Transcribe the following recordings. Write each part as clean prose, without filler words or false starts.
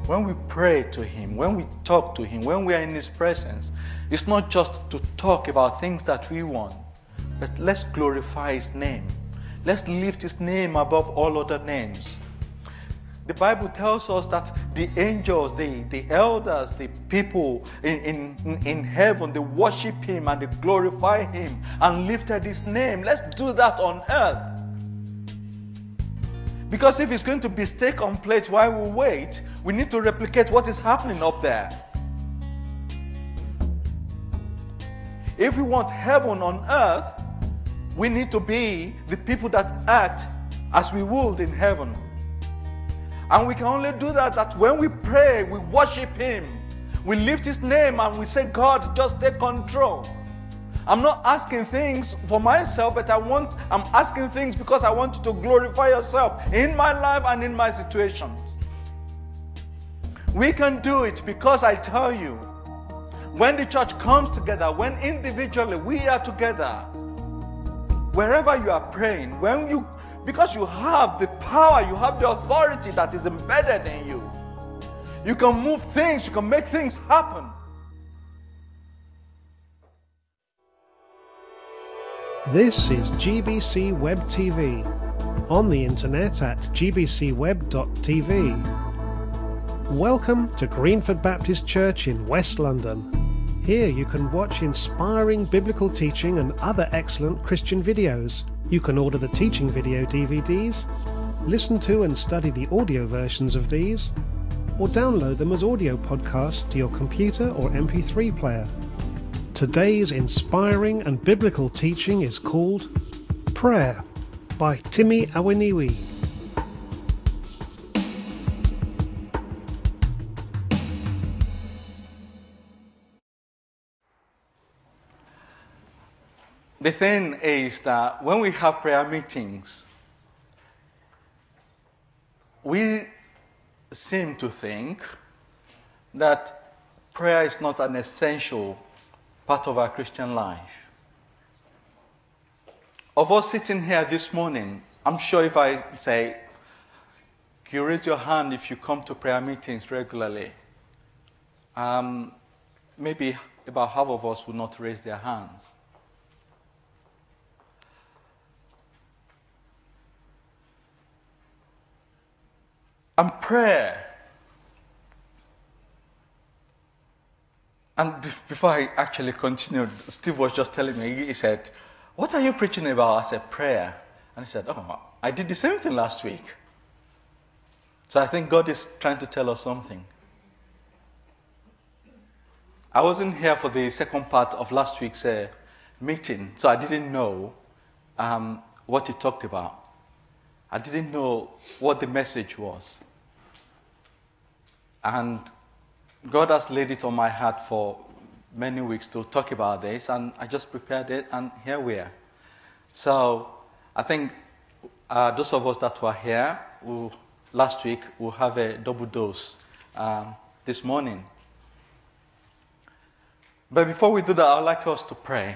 When we pray to Him, when we talk to Him, when we are in His presence, it's not just to talk about things that we want, but let's glorify His name. Let's lift His name above all other names. The Bible tells us that the angels, the elders, the people in heaven, they worship Him and they glorify Him and lifted His name. Let's do that on earth. Because if it's going to be steak on plate while we wait, we need to replicate what is happening up there. If we want heaven on earth, we need to be the people that act as we would in heaven. And we can only do that when we pray, we worship Him. We lift His name and we say, God, just take control. I'm not asking things for myself, but I'm asking things because I want you to glorify yourself in my life and in my situations. We can do it because I tell you, when the church comes together, when individually we are together, wherever you are praying, because you have the power, you have the authority that is embedded in you. You can move things, you can make things happen. This is GBC Web TV, on the internet at gbcweb.tv. Welcome to Greenford Baptist Church in West London. Here you can watch inspiring biblical teaching and other excellent Christian videos. You can order the teaching video DVDs, listen to and study the audio versions of these, or download them as audio podcasts to your computer or MP3 player. Today's inspiring and biblical teaching is called Prayer by Rotimi Awoniyi. The thing is that when we have prayer meetings, we seem to think that prayer is not an essential part of our Christian life. Of us sitting here this morning, I'm sure if I say, can you raise your hand if you come to prayer meetings regularly? Maybe about half of us will not raise their hands. And prayer. And before I actually continued, Steve was just telling me, he said, what are you preaching about? I said, prayer. And he said, oh, I did the same thing last week. So I think God is trying to tell us something. I wasn't here for the second part of last week's meeting, so I didn't know what he talked about. I didn't know what the message was. And God has laid it on my heart for many weeks to talk about this, and I just prepared it, and here we are. So I think those of us that were here last week will have a double dose this morning. But before we do that, I'd like us to pray.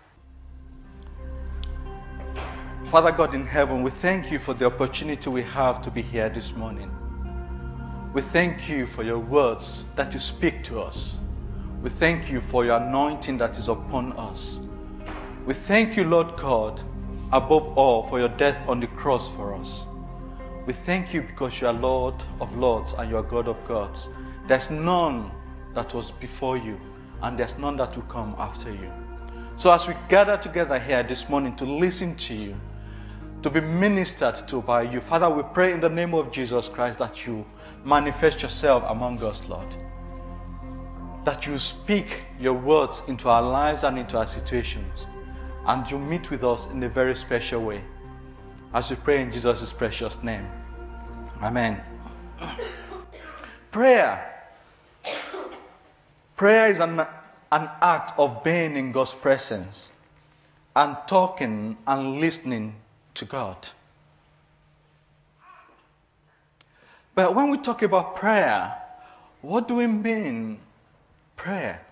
Father God in heaven, we thank you for the opportunity we have to be here this morning. We thank you for your words that you speak to us. We thank you for your anointing that is upon us. We thank you, Lord God, above all, for your death on the cross for us. We thank you because you are Lord of lords and you are God of gods. There's none that was before you, and there's none that will come after you. So as we gather together here this morning to listen to you, to be ministered to by you, Father, we pray in the name of Jesus Christ that you manifest yourself among us, Lord. That you speak your words into our lives and into our situations. And you meet with us in a very special way. As we pray in Jesus' precious name. Amen. Prayer. Prayer is an act of being in God's presence and talking and listening to God. But when we talk about prayer, what do we mean prayer?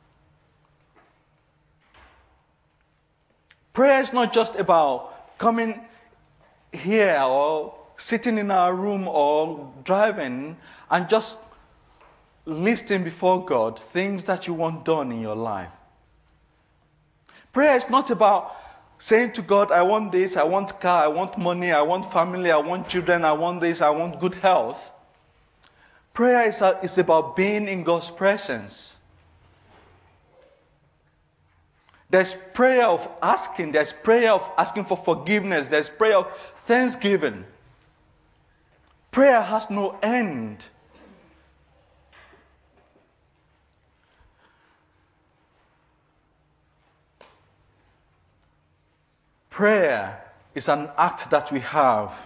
Prayer is not just about coming here or sitting in our room or driving and just listing before God things that you want done in your life. Prayer is not about saying to God, I want this, I want car, I want money, I want family, I want children, I want this, I want good health. Prayer is about being in God's presence. There's prayer of asking, there's prayer of asking for forgiveness, there's prayer of thanksgiving. Prayer has no end. Prayer is an act that we have.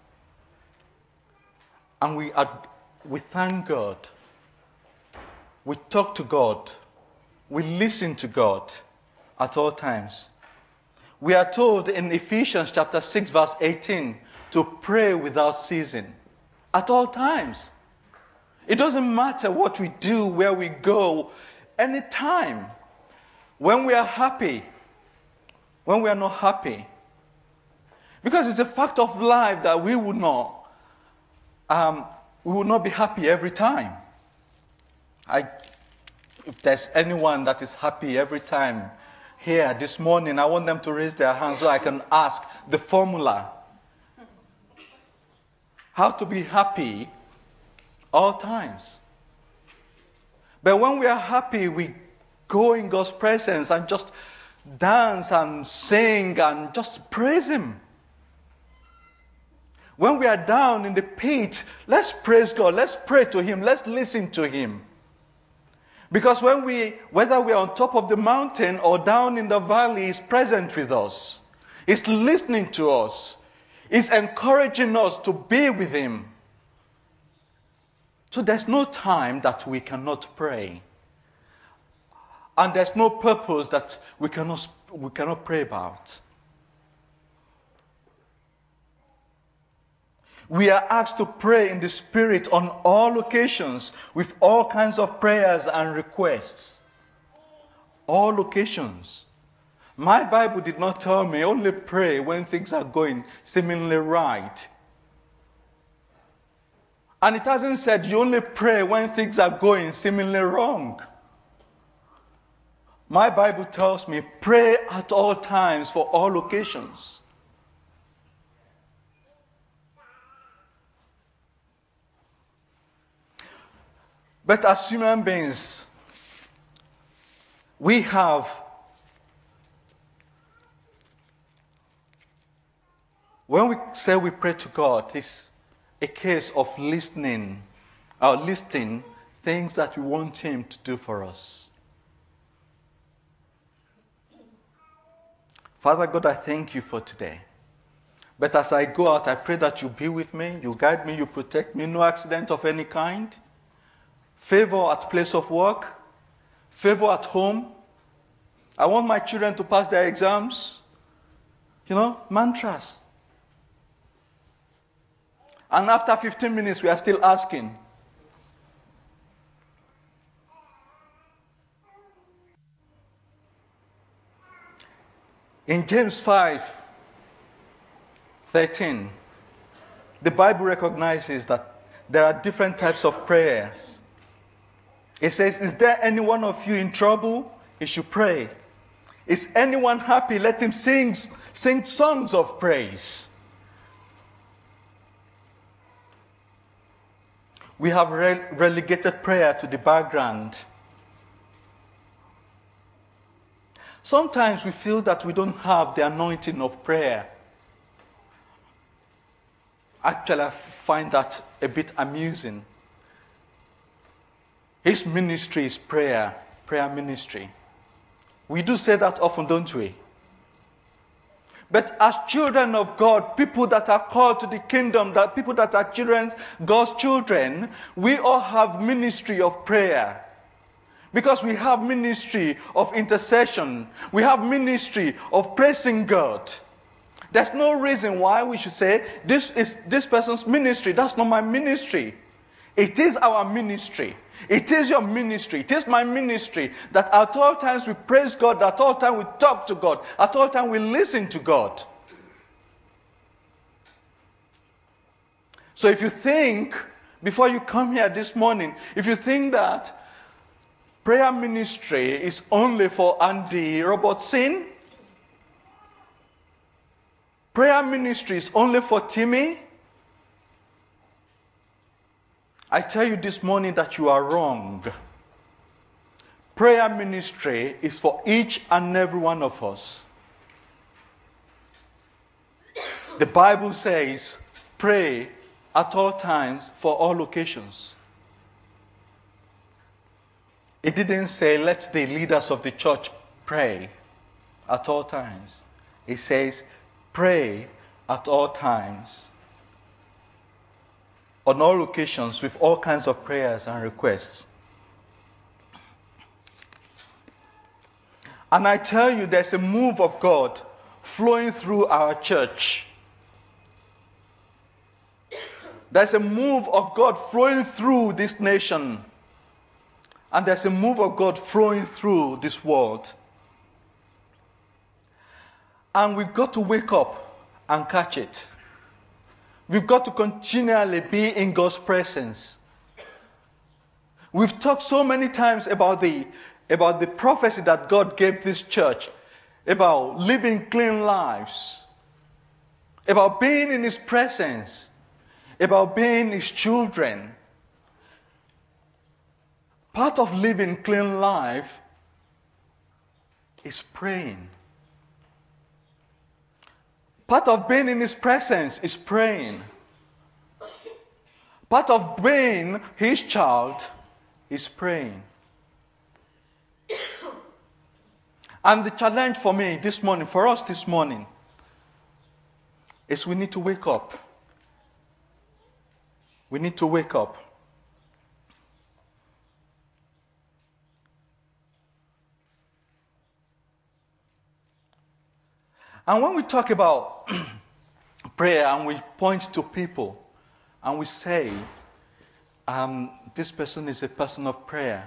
And we thank God. We talk to God. We listen to God at all times. We are told in Ephesians chapter 6 verse 18 to pray without ceasing. At all times. It doesn't matter what we do, where we go, anytime. When we are happy, when we are not happy. Because it's a fact of life that we would not be happy every time. If there's anyone that is happy every time here this morning, I want them to raise their hands so I can ask the formula. How to be happy all times. But when we are happy, we go in God's presence and just dance and sing and just praise Him. When we are down in the pit, let's praise God, let's pray to Him, let's listen to Him. Because whether we are on top of the mountain or down in the valley, He's present with us. He's listening to us. He's encouraging us to be with Him. So there's no time that we cannot pray. And there's no purpose that we cannot pray about. We are asked to pray in the Spirit on all occasions with all kinds of prayers and requests. All occasions. My Bible did not tell me only pray when things are going seemingly right. And it hasn't said you only pray when things are going seemingly wrong. My Bible tells me pray at all times for all occasions. But as human beings, when we say we pray to God, it's a case of listing things that we want Him to do for us. Father God, I thank You for today. But as I go out, I pray that You be with me, You guide me, You protect me, no accident of any kind. Favor at place of work, favor at home. I want my children to pass their exams. Mantras. And after 15 minutes, we are still asking. In James 5:13, the Bible recognizes that there are different types of prayer. It says, is there any one of you in trouble? He should pray. Is anyone happy? Let him sing songs of praise. We have relegated prayer to the background. Sometimes we feel that we don't have the anointing of prayer. Actually, I find that a bit amusing. His ministry is prayer ministry. We do say that often, don't we? But as children of God, people that are called to the kingdom, that people that are God's children, we all have ministry of prayer. Because we have ministry of intercession. We have ministry of praising God. There's no reason why we should say, this is this person's ministry. That's not my ministry. It is our ministry. It is your ministry. It is my ministry that at all times we praise God, at all times we talk to God, at all times we listen to God. So if you think before you come here this morning, if you think that prayer ministry is only for Andy Robertson, prayer ministry is only for Timmy, I tell you this morning that you are wrong. Prayer ministry is for each and every one of us. The Bible says, pray at all times for all occasions. It didn't say, let the leaders of the church pray at all times. It says, pray at all times, on all occasions, with all kinds of prayers and requests. And I tell you, there's a move of God flowing through our church. There's a move of God flowing through this nation. And there's a move of God flowing through this world. And we've got to wake up and catch it. We've got to continually be in God's presence. We've talked so many times about the prophecy that God gave this church, about living clean lives, about being in His presence, about being His children. Part of living clean life is praying. Part of being in His presence is praying. Part of being His child is praying. And the challenge for me this morning, for us this morning, is we need to wake up. We need to wake up. And when we talk about prayer and we point to people and we say, this person is a person of prayer,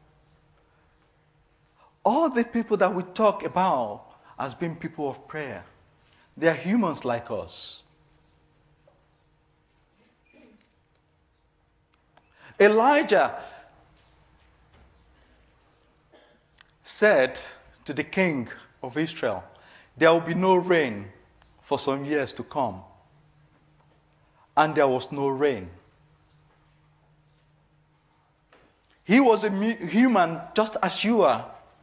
all the people that we talk about as being people of prayer, they are humans like us. Elijah said to the king of Israel, there will be no rain for some years to come. And there was no rain. He was a human just as you are.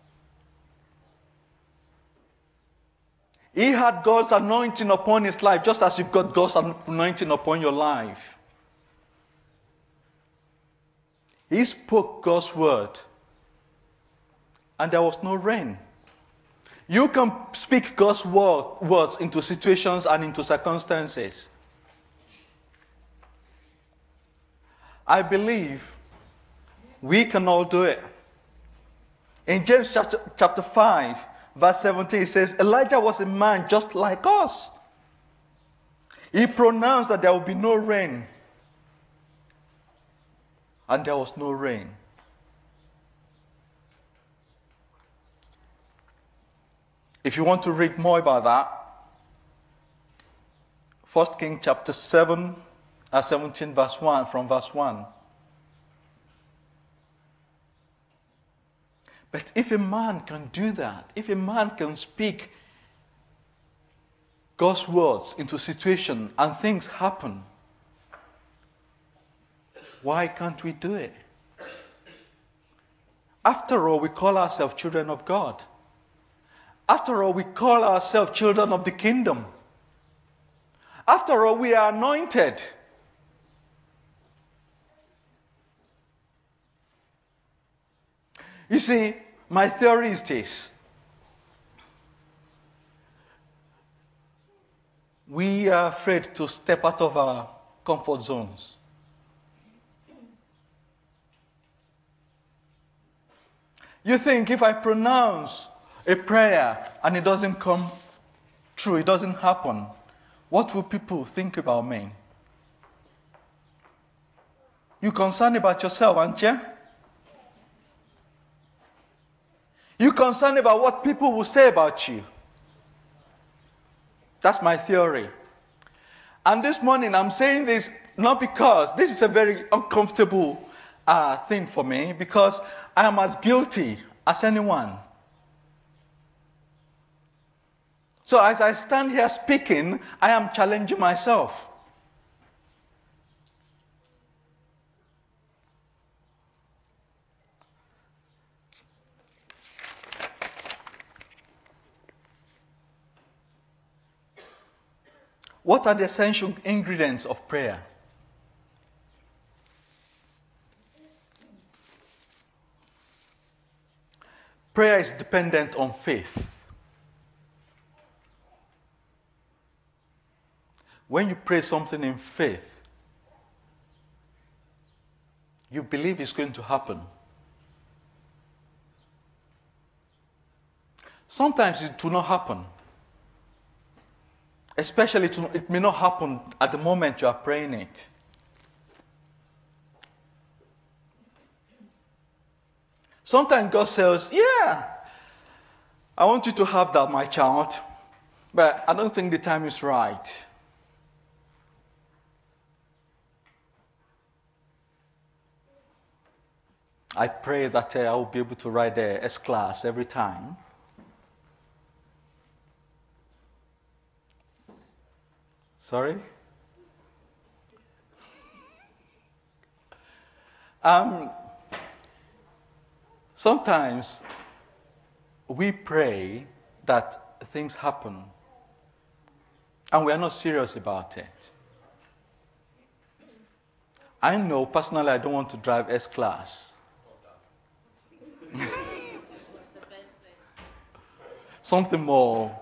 He had God's anointing upon his life just as you've got God's anointing upon your life. He spoke God's word. And there was no rain. You can speak God's words into situations and into circumstances. I believe we can all do it. In James chapter 5, verse 17, it says, Elijah was a man just like us. He pronounced that there will be no rain. And there was no rain. If you want to read more about that, 1 Kings chapter 17, verse 1, from verse 1. But if a man can do that, if a man can speak God's words into situation and things happen, why can't we do it? After all, we call ourselves children of God. After all, we call ourselves children of the kingdom. After all, we are anointed. You see, my theory is this. We are afraid to step out of our comfort zones. You think if I pronounce a prayer and it doesn't come true, it doesn't happen, what will people think about me? You're concerned about yourself, aren't you? You're concerned about what people will say about you. That's my theory. And this morning I'm saying this Not because this is a very uncomfortable thing for me, because I am as guilty as anyone. So as I stand here speaking, I am challenging myself. What are the essential ingredients of prayer? Prayer is dependent on faith. When you pray something in faith, you believe it's going to happen. Sometimes it will not happen. Especially it may not happen at the moment you are praying it. Sometimes God says, yeah, I want you to have that, my child, but I don't think the time is right. I pray that I will be able to write the S-class every time. Sorry? Sometimes we pray that things happen and we are not serious about it. I know personally I don't want to drive S-class. Something more.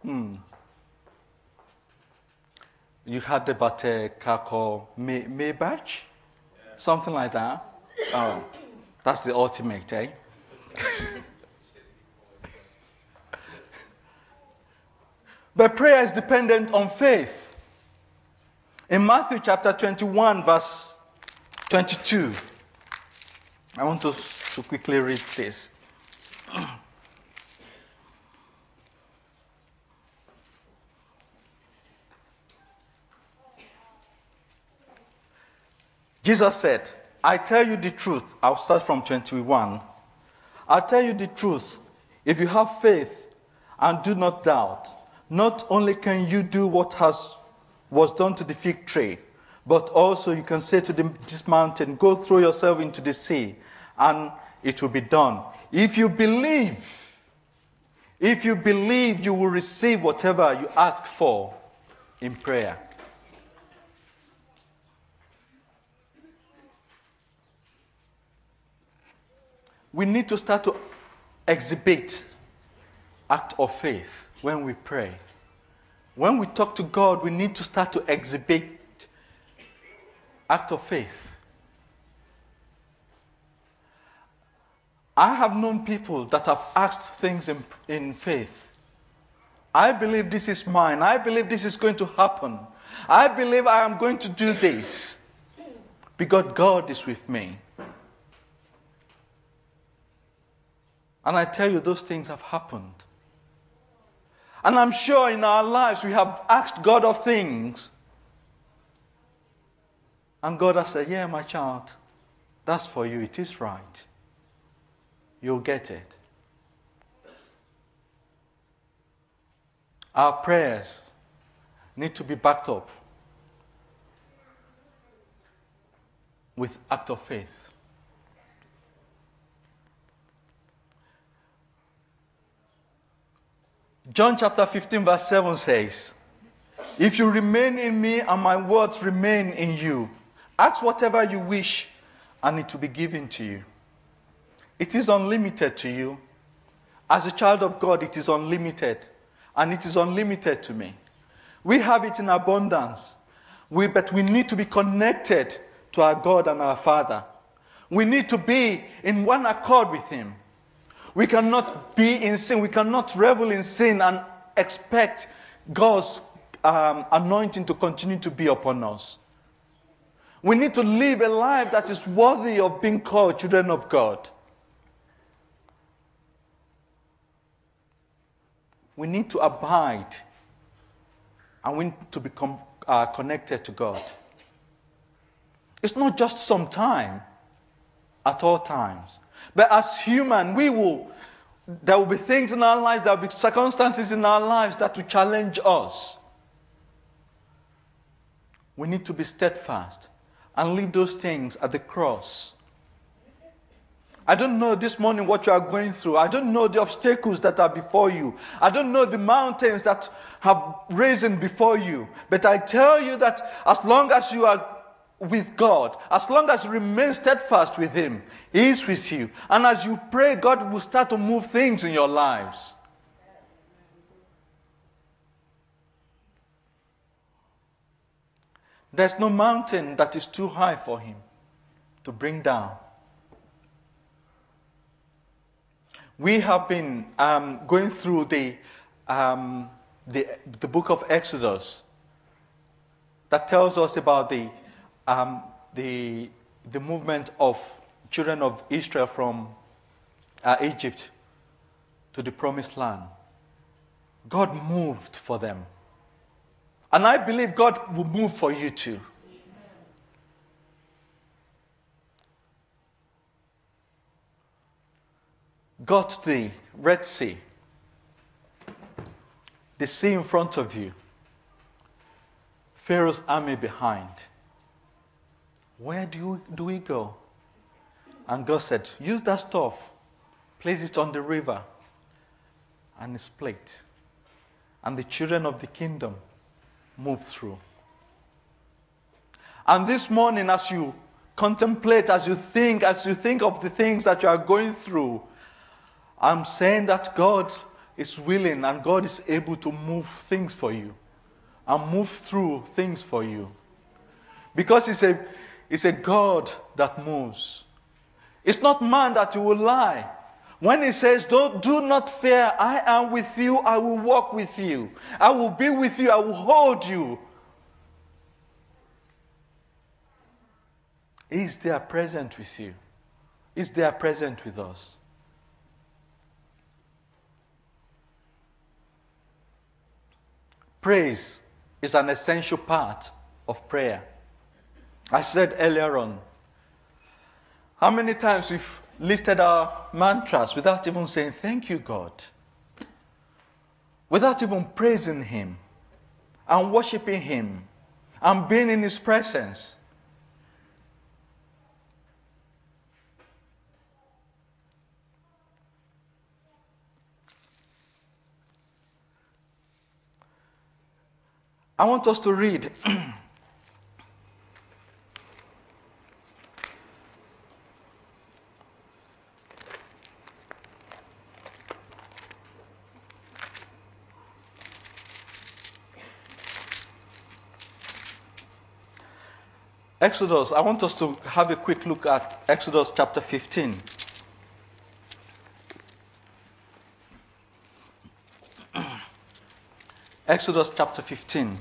You heard about a car called Maybach? Something like that. Oh, that's the ultimate, eh? But prayer is dependent on faith. In Matthew chapter 21, verse 22, I want to quickly read this. Jesus said, I tell you the truth. I'll start from 21. I'll tell you the truth. If you have faith and do not doubt, not only can you do what was done to the fig tree, but also you can say to this mountain, go throw yourself into the sea, and it will be done. If you believe, you will receive whatever you ask for in prayer. We need to start to exhibit act of faith when we pray. When we talk to God, we need to start to exhibit act of faith. I have known people that have asked things in faith. I believe this is mine. I believe this is going to happen. I believe I am going to do this because God is with me. And I tell you, those things have happened. And I'm sure in our lives we have asked God of things. And God has said, yeah, my child, that's for you. It is right. You'll get it. Our prayers need to be backed up with act of faith. John chapter 15 verse 7 says, if you remain in me and my words remain in you, ask whatever you wish and it will be given to you. It is unlimited to you. As a child of God, it is unlimited. And it is unlimited to me. We have it in abundance. But we need to be connected to our God and our Father. We need to be in one accord with Him. We cannot be in sin. We cannot revel in sin and expect God's anointing to continue to be upon us. We need to live a life that is worthy of being called children of God. We need to abide and we need to become connected to God. It's not just some time, at all times. But as human, there will be things in our lives, there will be circumstances in our lives that will challenge us. We need to be steadfast and leave those things at the cross. I don't know this morning what you are going through. I don't know the obstacles that are before you. I don't know the mountains that have risen before you. But I tell you that as long as you are with God, as long as you remain steadfast with Him, He is with you. And as you pray, God will start to move things in your lives. There's no mountain that is too high for Him to bring down. We have been going through the book of Exodus that tells us about the movement of children of Israel from Egypt to the promised land. God moved for them. And I believe God will move for you too. Got the Red Sea, the sea in front of you, Pharaoh's army behind. Where do we go? And God said, use that stuff, place it on the river, and it's split. And the children of the kingdom moved through. And this morning, as you contemplate, as you think of the things that you are going through, I'm saying that God is willing and God is able to move things for you and move through things for you. Because it's a God that moves. It's not man that He will lie. When He says, do not fear, I am with you, I will walk with you. I will be with you, I will hold you. He's there present with you. He's there present with us. Praise is an essential part of prayer. I said earlier on, how many times we've listed our mantras without even saying, thank you, God. Without even praising Him and worshiping Him and being in His presence. I want us to read Exodus. I want us to have a quick look at Exodus chapter 15. Exodus chapter 15.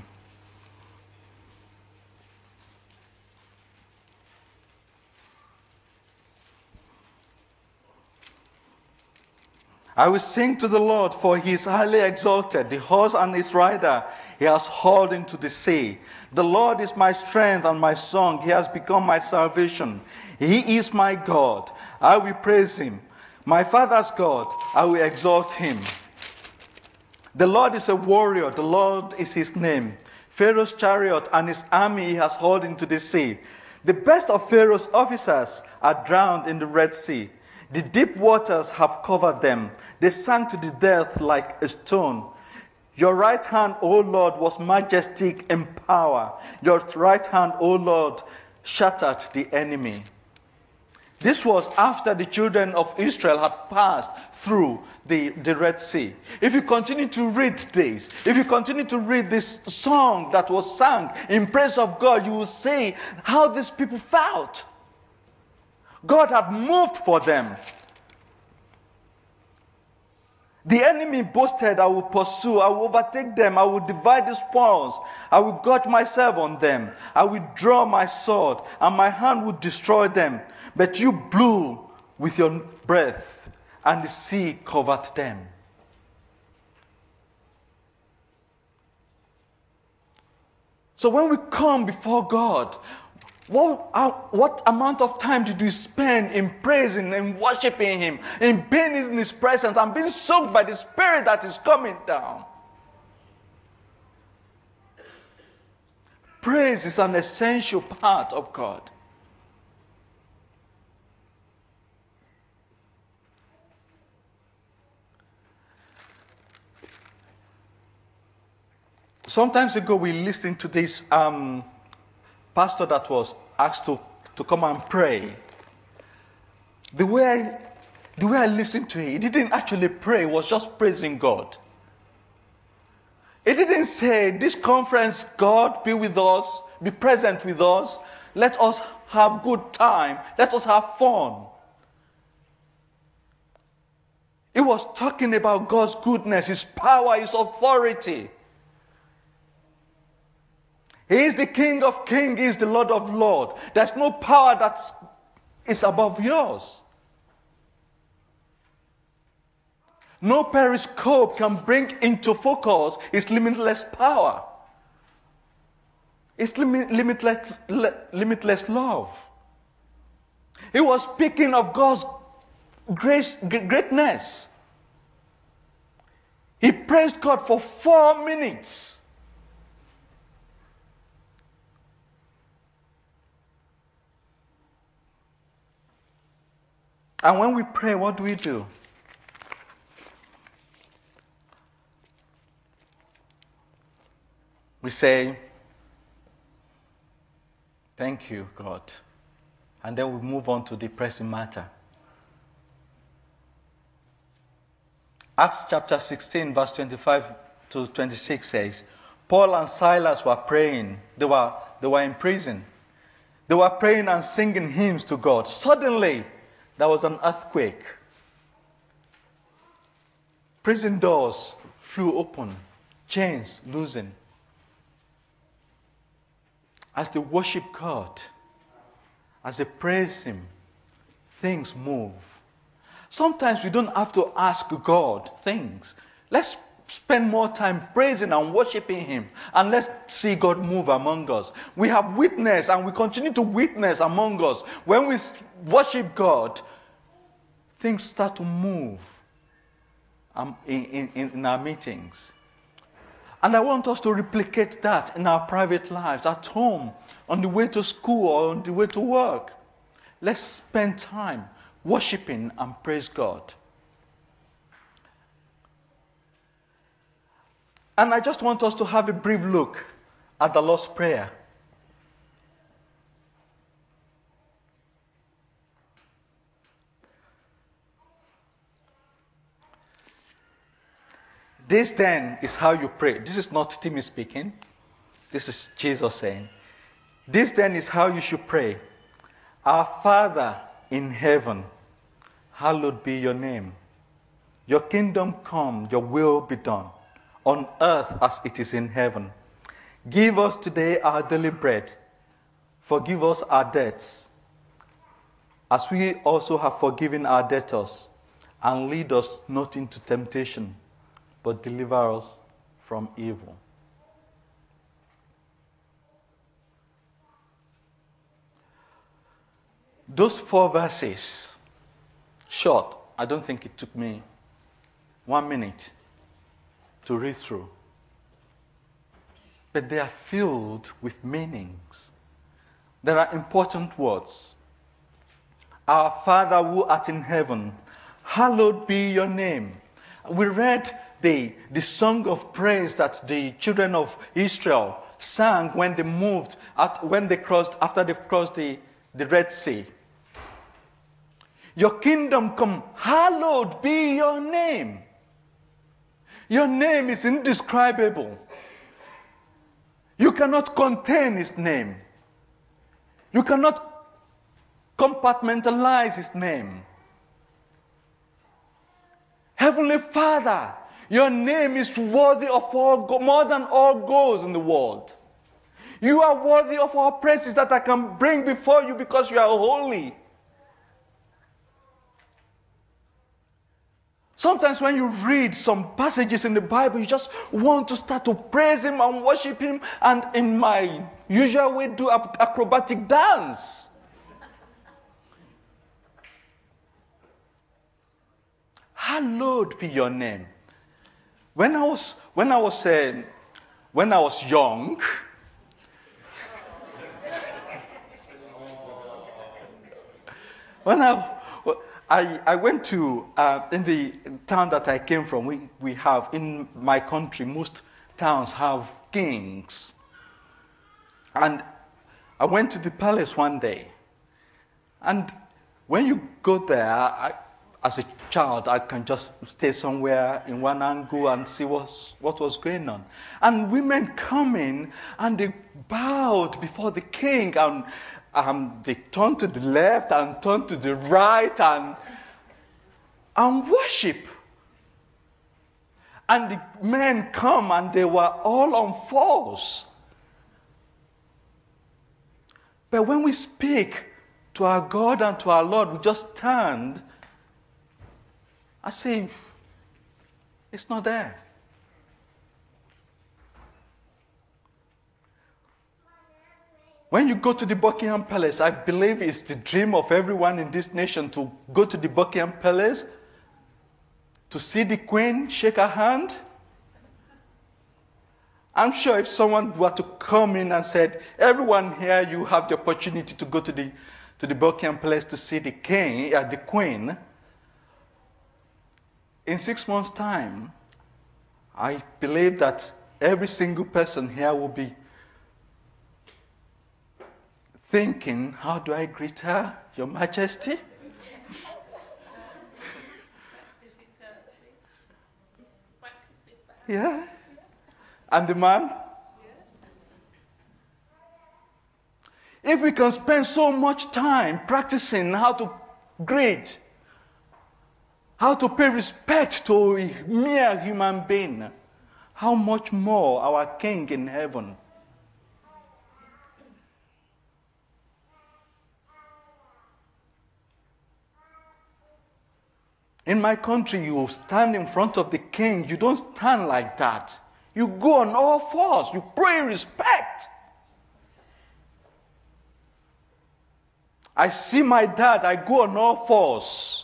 I will sing to the Lord, for He is highly exalted. The horse and its rider He has hauled into the sea. The Lord is my strength and my song. He has become my salvation. He is my God. I will praise Him. My Father's God, I will exalt Him. The Lord is a warrior. The Lord is His name. Pharaoh's chariot and his army He has hauled into the sea. The best of Pharaoh's officers are drowned in the Red Sea. The deep waters have covered them. They sank to the depth like a stone. Your right hand, O Lord, was majestic in power. Your right hand, O Lord, shattered the enemy. This was after the children of Israel had passed through the Red Sea. If you continue to read this, if you continue to read this song that was sung in praise of God, you will see how these people felt. God had moved for them. The enemy boasted, I will pursue, I will overtake them, I will divide the spoils, I will gorge myself on them, I will draw my sword, and my hand will destroy them. But you blew with your breath, and the sea covered them. So when we come before God, What amount of time did we spend in praising and worshiping Him, in being in His presence and being soaked by the Spirit that is coming down? Praise is an essential part of God. Some time ago, we listened to this pastor that was asked to come and pray. The way I listened to it, he didn't actually pray, he was just praising God. He didn't say, this conference, God be with us, be present with us, let us have good time, let us have fun. He was talking about God's goodness, His power, His authority. He is the King of kings, He is the Lord of lords. There's no power that is above yours. No periscope can bring into focus His limitless power. His limitless love. He was speaking of God's greatness. He praised God for 4 minutes. And when we pray, what do? We say, thank you, God. And then we move on to the pressing matter. Acts chapter 16, verse 25 to 26 says, Paul and Silas were praying. They were in prison. They were praying and singing hymns to God. Suddenly, there was an earthquake. Prison doors flew open, chains loosened. As they worship God, as they praise Him, things move. Sometimes we don't have to ask God things. Let's spend more time praising and worshiping Him, and let's see God move among us. We have witnessed, and we continue to witness among us. When we worship God, things start to move in our meetings. And I want us to replicate that in our private lives, at home, on the way to school, or on the way to work. Let's spend time worshiping and praise God. And I just want us to have a brief look at the Lord's Prayer. This then is how you pray. This is not Timmy speaking. This is Jesus saying. This then is how you should pray. Our Father in heaven, hallowed be your name. Your kingdom come, your will be done, on earth as it is in heaven. Give us today our daily bread. Forgive us our debts, as we also have forgiven our debtors. And lead us not into temptation, but deliver us from evil. Those 4 verses, short, I don't think it took me 1 minute to read through. But they are filled with meanings. There are important words. Our Father who art in heaven, hallowed be your name. We read the song of praise that the children of Israel sang when they moved, after they've crossed the Red Sea. Your kingdom come, hallowed be your name. Your name is indescribable. You cannot contain His name. You cannot compartmentalize His name. Heavenly Father, your name is worthy of more than all gods in the world. You are worthy of all praises that I can bring before you because you are holy. Sometimes when you read some passages in the Bible, you just want to start to praise him and worship him, and in my usual way do acrobatic dance. Hallowed be your name. When I was young, when I went to, in the town that I came from, we have, in my country, most towns have kings. And I went to the palace one day. And when you go there, as a child, I can just stay somewhere in one angle and see what was going on. And women come in and they bowed before the king, and they turned to the left and turned to the right and worship. And the men come and they were all on fours. But when we speak to our God and to our Lord, we just stand. I say, it's not there. When you go to the Buckingham Palace, I believe it's the dream of everyone in this nation to go to the Buckingham Palace, to see the Queen, shake her hand. I'm sure if someone were to come in and said, everyone here, you have the opportunity to go to the Buckingham Palace to see the Queen, in 6 months' time, I believe that every single person here will be thinking, how do I greet her, Your Majesty? Yeah. And the man? If we can spend so much time practicing how to greet, how to pay respect to a mere human being, how much more our King in heaven? In my country, you stand in front of the king. You don't stand like that. You go on all fours. You pray respect. I see my dad. I go on all fours.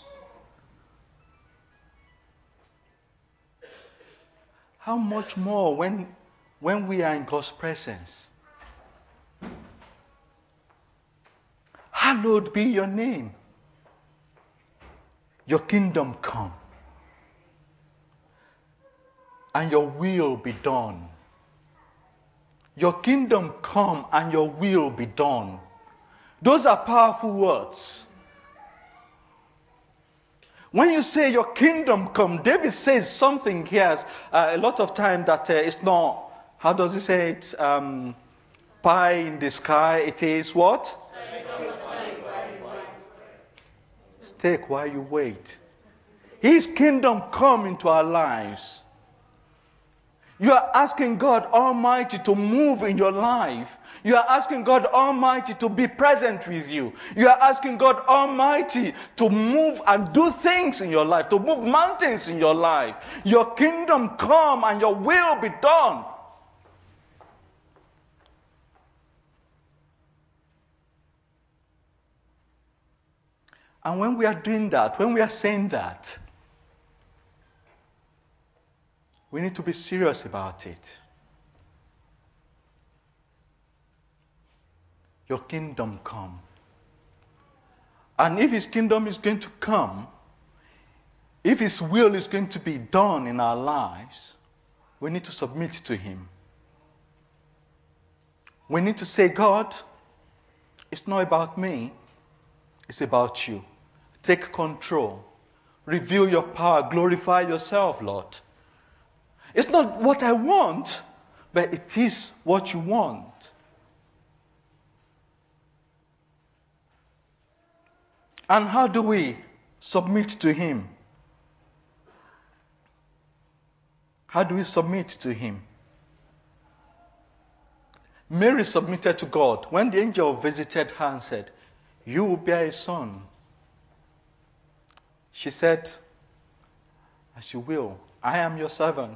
How much more when we are in God's presence? Hallowed be your name. Your kingdom come, and your will be done. Your kingdom come, and your will be done. Those are powerful words. When you say your kingdom come, David says something here a lot of time that it's not, how does he say it? Pie in the sky. It is what? Steak while you wait. His kingdom come into our lives. You are asking God Almighty to move in your life. You are asking God Almighty to be present with you. You are asking God Almighty to move and do things in your life, to move mountains in your life. Your kingdom come and your will be done. And when we are doing that, when we are saying that, we need to be serious about it. Your kingdom come. And if his kingdom is going to come, if his will is going to be done in our lives, we need to submit to him. We need to say, God, it's not about me, it's about you. Take control. Reveal your power. Glorify yourself, Lord. It's not what I want, but it is what you want. And how do we submit to him? How do we submit to him? Mary submitted to God. When the angel visited her and said, you will bear a son, she said, as you will. I am your servant.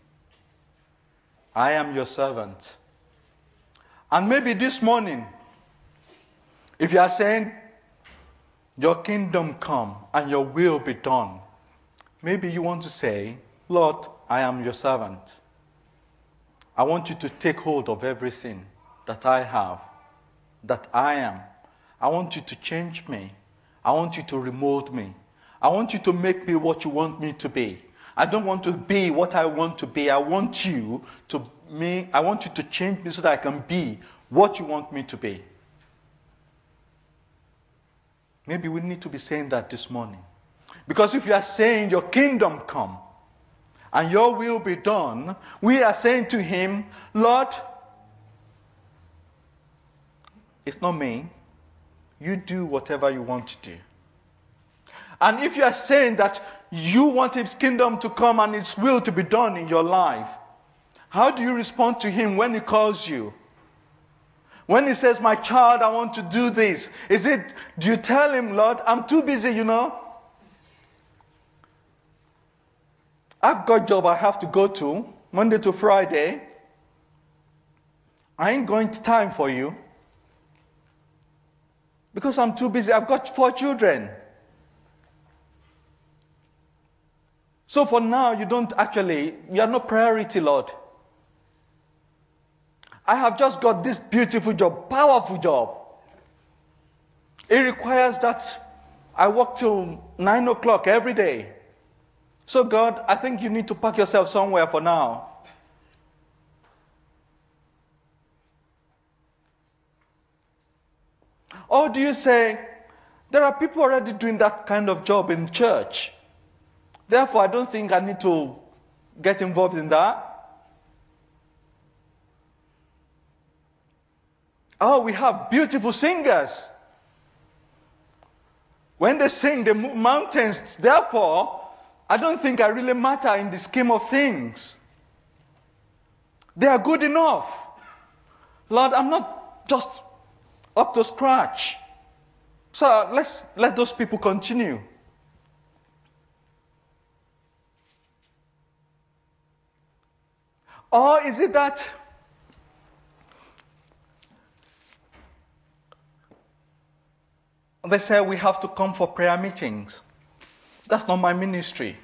I am your servant. And maybe this morning, if you are saying, your kingdom come and your will be done, maybe you want to say, Lord, I am your servant. I want you to take hold of everything that I have, that I am. I want you to change me. I want you to remold me. I want you to make me what you want me to be. I don't want to be what I want to be. I want you to change me so that I can be what you want me to be. Maybe we need to be saying that this morning. Because if you are saying your kingdom come and your will be done, we are saying to him, Lord, it's not me. You do whatever you want to do. And if you are saying that you want his kingdom to come and his will to be done in your life, how do you respond to him when he calls you? When he says, my child, I want to do this, do you tell him, Lord, I'm too busy, I've got a job I have to go to, Monday to Friday. I ain't going to time for you. Because I'm too busy. I've got 4 children. So for now, you are not priority, Lord. I have just got this beautiful job, powerful job. It requires that I work till 9 o'clock every day. So God, I think you need to park yourself somewhere for now. Or do you say, there are people already doing that kind of job in church. Therefore, I don't think I need to get involved in that. Oh, we have beautiful singers. When they sing, they move mountains. Therefore, I don't think I really matter in the scheme of things. They are good enough. Lord, I'm not just up to scratch. So let's let those people continue. Or is it that they say we have to come for prayer meetings? That's not my ministry.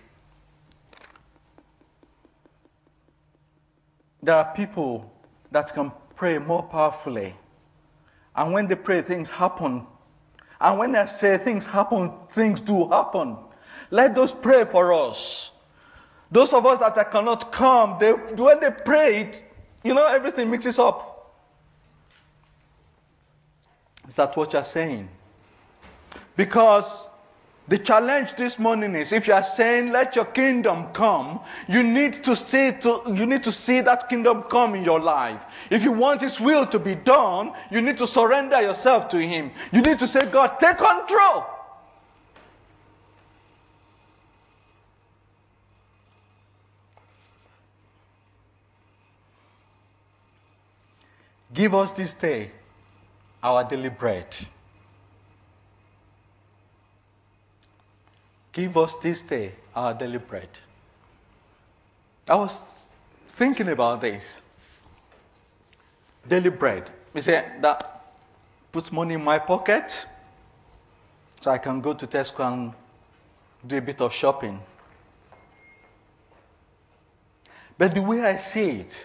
There are people that can pray more powerfully. And when they pray, things happen. And when I say things happen, things do happen. Let those pray for us. Those of us that cannot come, when they pray, everything mixes up. Is that what you're saying? Because the challenge this morning is, if you are saying, let your kingdom come, you need to see that kingdom come in your life. If you want his will to be done, you need to surrender yourself to him. You need to say, God, take control. Give us this day our daily bread. Give us this day our daily bread. I was thinking about this. Daily bread. You say, that puts money in my pocket, so I can go to Tesco and do a bit of shopping. But the way I see it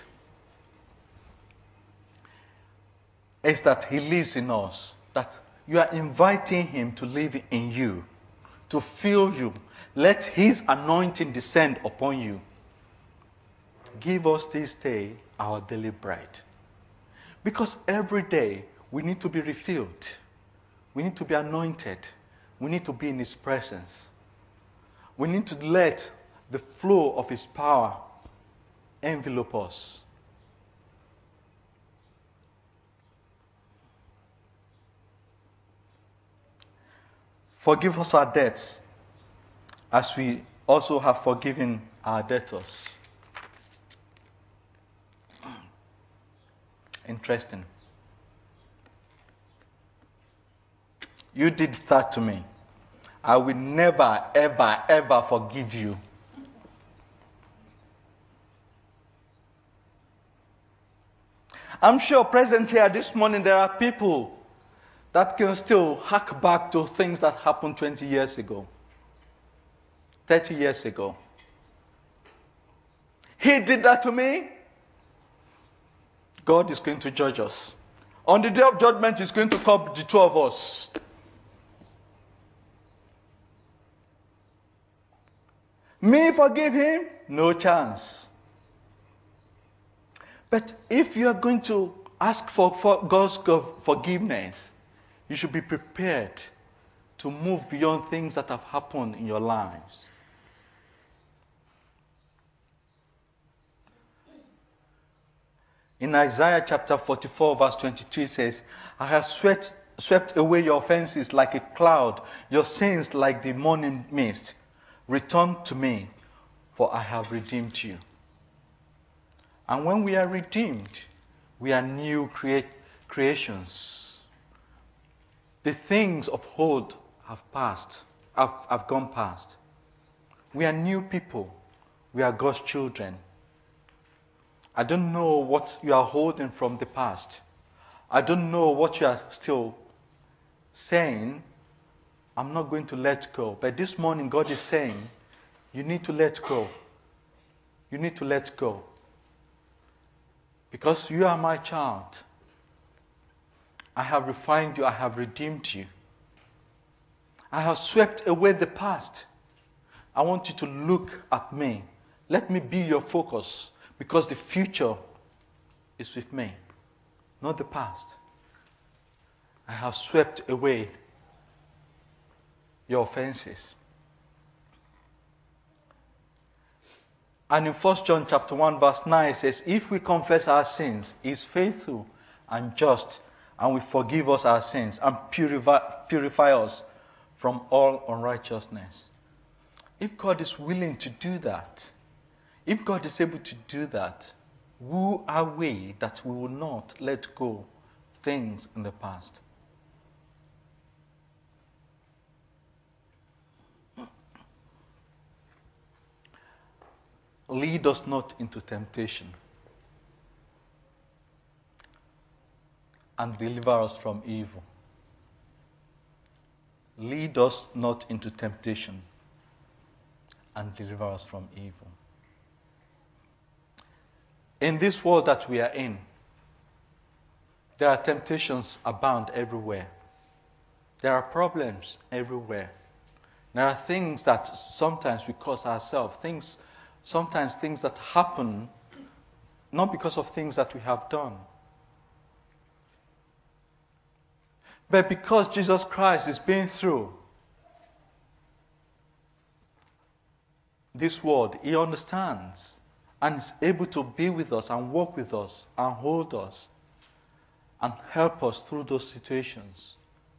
is that he lives in us, that you are inviting him to live in you, to fill you. Let his anointing descend upon you. Give us this day our daily bread. Because every day we need to be refilled. We need to be anointed. We need to be in his presence. We need to let the flow of his power envelop us. Forgive us our debts, as we also have forgiven our debtors. Interesting. You did that to me. I will never, ever, ever forgive you. I'm sure present here this morning there are people that can still hark back to things that happened 20 years ago, 30 years ago. He did that to me. God is going to judge us. On the day of judgment, He's going to call the two of us. Me forgive him? No chance. But if you are going to ask for God's forgiveness, you should be prepared to move beyond things that have happened in your lives. In Isaiah chapter 44, verse 22, it says, I have swept away your offenses like a cloud, your sins like the morning mist. Return to me, for I have redeemed you. And when we are redeemed, we are new creations. The things of old have gone past. We are new people. We are God's children. I don't know what you are holding from the past. I don't know what you are still saying. I'm not going to let go. But this morning, God is saying, you need to let go. You need to let go. Because you are my child. I have refined you. I have redeemed you. I have swept away the past. I want you to look at me. Let me be your focus. Because the future is with me, not the past. I have swept away your offenses. And in 1 John chapter 1, verse 9, it says, if we confess our sins, He is faithful and just, and will forgive us our sins and purify us from all unrighteousness. If God is willing to do that, if God is able to do that, who are we that we will not let go things in the past? Lead us not into temptation, and deliver us from evil. Lead us not into temptation, and deliver us from evil. In this world that we are in, there are temptations abound everywhere. There are problems everywhere. There are things that sometimes we cause ourselves, sometimes things that happen not because of things that we have done, but because Jesus Christ is being through this world. He understands and is able to be with us and walk with us and hold us and help us through those situations.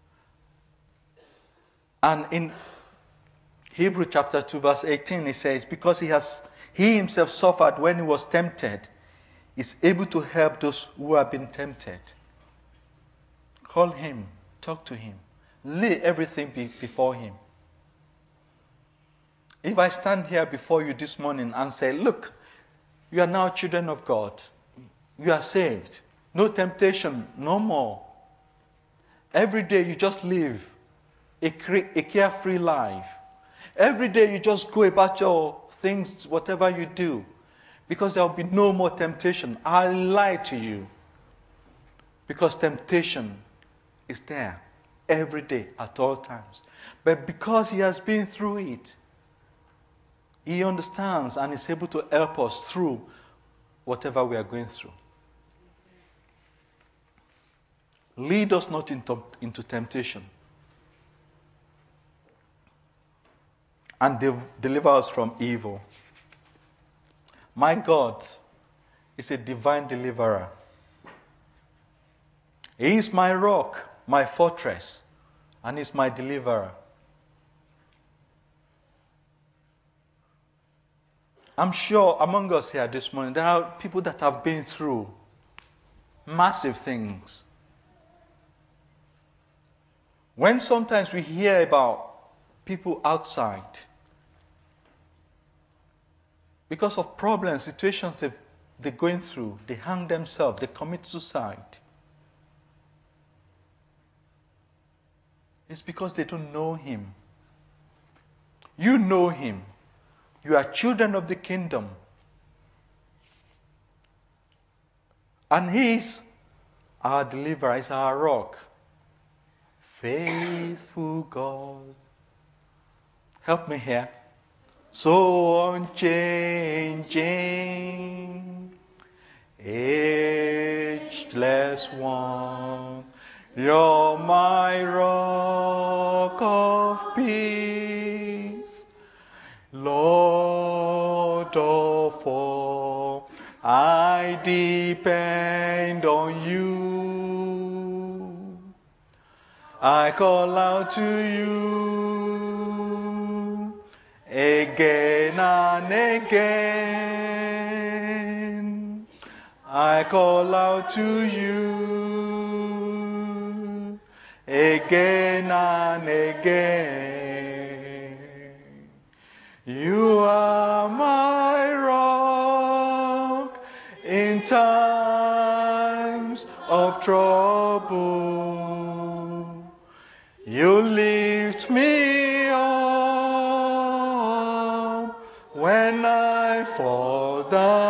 And in Hebrews chapter 2, verse 18, it says, because he himself suffered when he was tempted, is able to help those who have been tempted. Call him, talk to him, lay everything before him. If I stand here before you this morning and say, look, you are now children of God. You are saved. No temptation, no more. Every day you just live a carefree life. Every day you just go about your things, whatever you do, because there will be no more temptation. I lie to you. Because temptation is there every day at all times. But because He has been through it, He understands and is able to help us through whatever we are going through. Lead us not into temptation, and deliver us from evil. My God is a divine deliverer. He is my rock, my fortress, and is my deliverer. I'm sure among us here this morning, there are people that have been through massive things. When sometimes we hear about people outside, because of problems, situations they've they're going through, they hang themselves, they commit suicide, it's because they don't know him. You know him. You are children of the kingdom. And he is our deliverer, is our rock. Faithful God. Help me here. So unchanging, ageless one, you're my rock of peace, Lord of all, I depend on you. I call out to you again and again. I call out to you again and again. You are my rock in times of trouble. You lift me up when I fall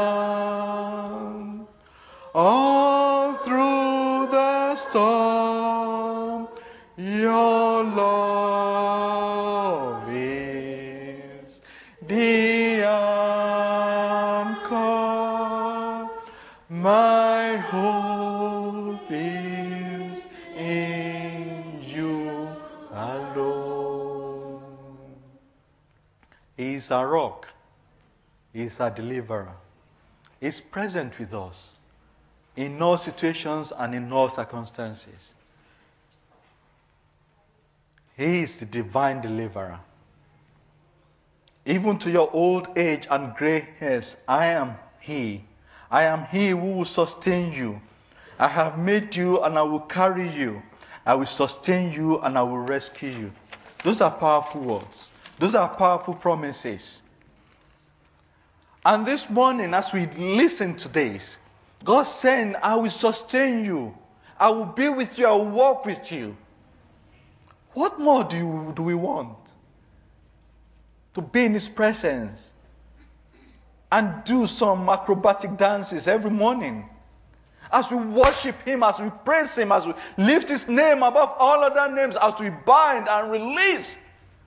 down. All through the storm, your love is the anchor. My hope is in you alone. He is our rock. He is our deliverer. He is present with us in all situations and in all circumstances. He is the divine deliverer. Even to your old age and gray hairs, I am He. I am He who will sustain you. I have made you and I will carry you. I will sustain you and I will rescue you. Those are powerful words. Those are powerful promises. And this morning, as we listen to this, God's saying, I will sustain you. I will be with you. I will walk with you. What more do we want? To be in His presence and do some acrobatic dances every morning. As we worship Him, as we praise Him, as we lift His name above all other names, as we bind and release.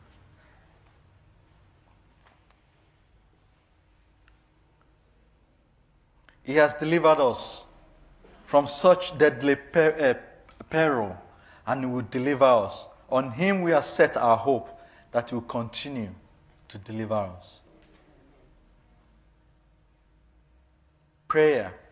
He has delivered us from such deadly peril, and He will deliver us. On Him we have set our hope that He will continue to deliver us. Prayer.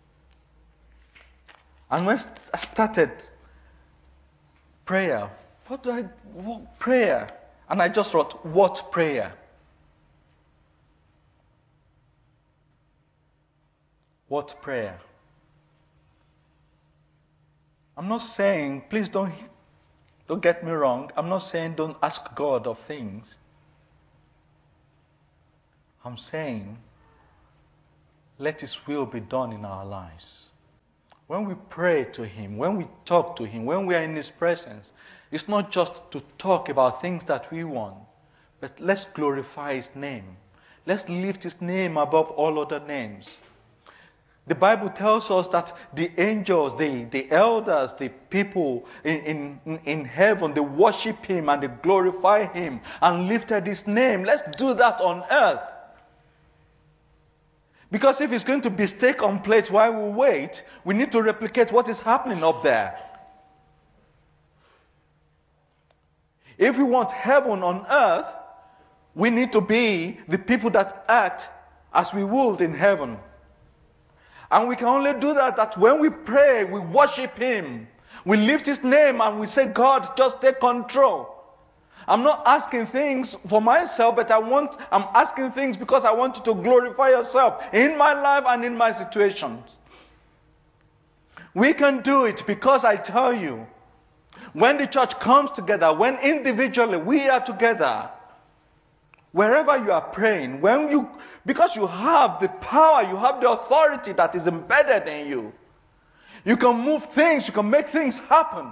And when I started prayer, prayer? And I just wrote, what prayer? What prayer? I'm not saying, please don't get me wrong, I'm not saying don't ask God of things. I'm saying, let His will be done in our lives. When we pray to Him, when we talk to Him, when we are in His presence, it's not just to talk about things that we want, but let's glorify His name. Let's lift His name above all other names. The Bible tells us that the angels, the elders, the people in heaven, they worship Him and they glorify Him and lifted His name. Let's do that on earth. Because if it's going to be steak on plate while we wait, we need to replicate what is happening up there. If we want heaven on earth, we need to be the people that act as we would in heaven. And we can only do that when we pray, we worship Him. We lift His name and we say, God, just take control. I'm not asking things for myself, but I'm asking things because I want you to glorify yourself in my life and in my situations. We can do it because I tell you, when the church comes together, when individually we are together, wherever you are praying, because you have the power, you have the authority that is embedded in you. You can move things, you can make things happen.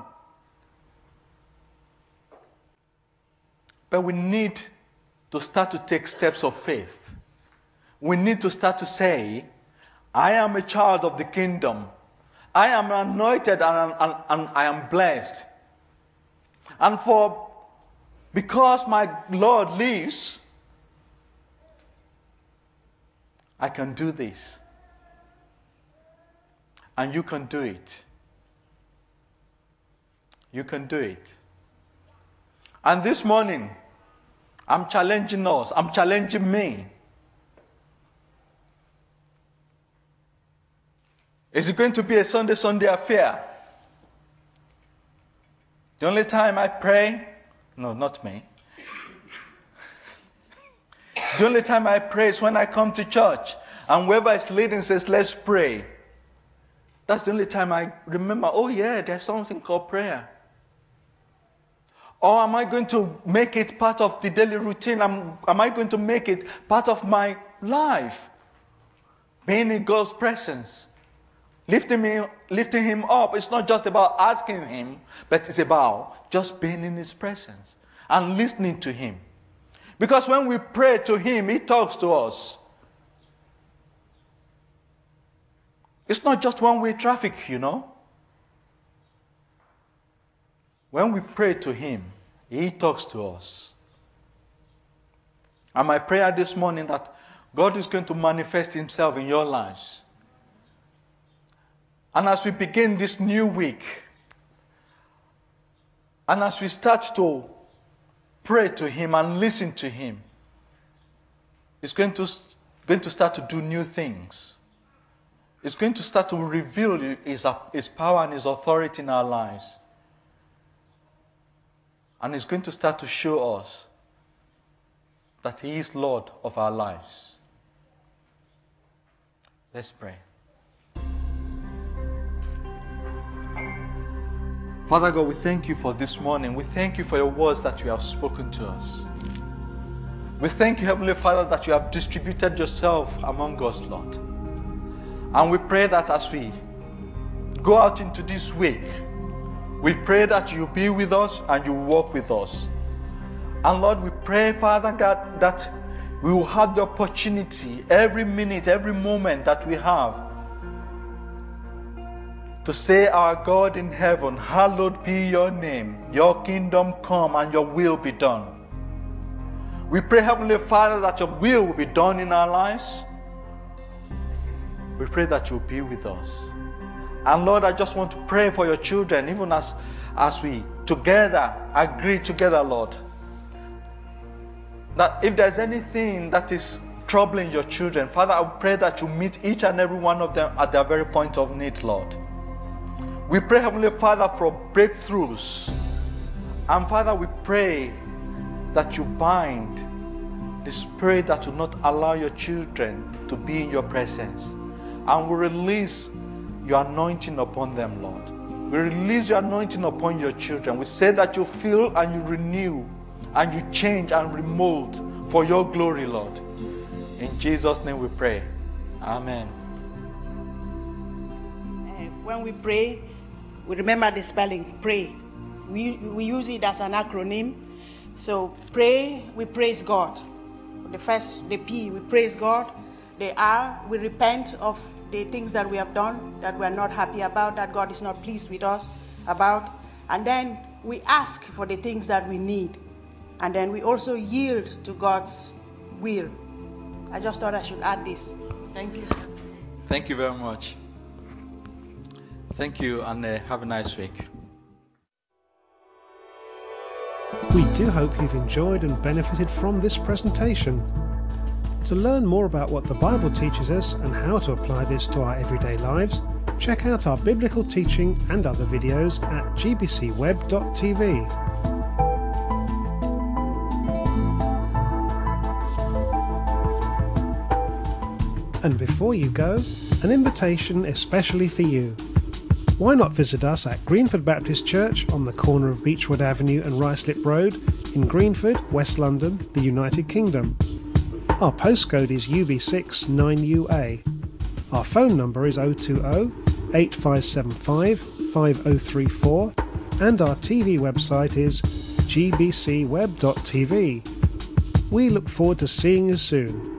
But we need to start to take steps of faith. We need to start to say, I am a child of the kingdom. I am anointed and I am blessed. And because my Lord lives, I can do this. And you can do it. You can do it. And this morning, I'm challenging us. I'm challenging me. Is it going to be a Sunday affair? The only time I pray, no, not me. The only time I pray is when I come to church and whoever is leading says, let's pray. That's the only time I remember, oh yeah, there's something called prayer. Or am I going to make it part of the daily routine? Am I going to make it part of my life? Being in God's presence. Lifting him up. It's not just about asking him, but it's about just being in his presence and listening to him. Because when we pray to him, he talks to us. It's not just one-way traffic, you know. When we pray to him, he talks to us. And my prayer this morning that God is going to manifest himself in your lives. And as we begin this new week, and as we start to pray to him and listen to him, it's going to start to do new things. It's going to start to reveal his power and his authority in our lives. And it's going to start to show us that he is Lord of our lives. Let's pray. Father God, we thank you for this morning. We thank you for your words that you have spoken to us. We thank you, Heavenly Father, that you have distributed yourself among us, Lord. And we pray that as we go out into this week, we pray that you be with us and you walk with us. And Lord, we pray, Father God, that we will have the opportunity every minute, every moment that we have to say, our God in heaven, hallowed be your name. Your kingdom come and your will be done. We pray, Heavenly Father, that your will be done in our lives. We pray that you'll be with us. And Lord, I just want to pray for your children, even as we together agree together, Lord, that if there's anything that is troubling your children, Father, I pray that you meet each and every one of them at their very point of need, Lord. We pray, Heavenly Father, for breakthroughs. And Father, we pray that you bind the spirit that will not allow your children to be in your presence. And we release your anointing upon them, Lord. We release your anointing upon your children. We say that you fill and you renew and you change and remold for your glory, Lord. In Jesus' name we pray. Amen. When we pray, we remember the spelling, pray. We use it as an acronym. So pray, we praise God. The P, we praise God. The R, we repent of the things that we have done, that we are not happy about, that God is not pleased with us about. And then we ask for the things that we need. And then we also yield to God's will. I just thought I should add this. Thank you. Thank you very much. Thank you, and have a nice week. We do hope you've enjoyed and benefited from this presentation. To learn more about what the Bible teaches us and how to apply this to our everyday lives, check out our biblical teaching and other videos at gbcweb.tv. And before you go, an invitation especially for you. Why not visit us at Greenford Baptist Church on the corner of Beechwood Avenue and Ruislip Road in Greenford, West London, the United Kingdom. Our postcode is UB6 9UA. Our phone number is 020 8575 5034 and our TV website is gbcweb.tv. We look forward to seeing you soon.